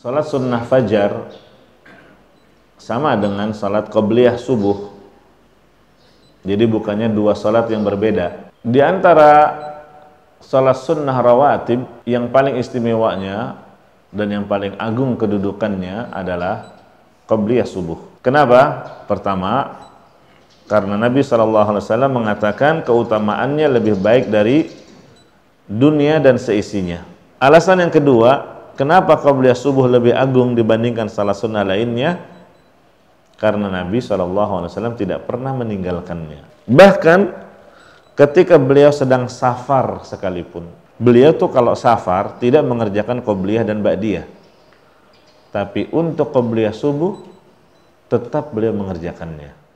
Salat sunnah fajar sama dengan salat qobliyah subuh. Jadi bukannya dua salat yang berbeda. Di antara salat sunnah rawatib yang paling istimewanya dan yang paling agung kedudukannya adalah qobliyah subuh. Kenapa? Pertama, karena Nabi SAW mengatakan keutamaannya lebih baik dari dunia dan seisinya. Alasan yang kedua, kenapa qobliyah subuh lebih agung dibandingkan salat sunnah lainnya? Karena Nabi SAW tidak pernah meninggalkannya. Bahkan ketika beliau sedang safar sekalipun, beliau tuh kalau safar tidak mengerjakan qobliyah dan ba'diyah, tapi untuk qobliyah subuh tetap beliau mengerjakannya.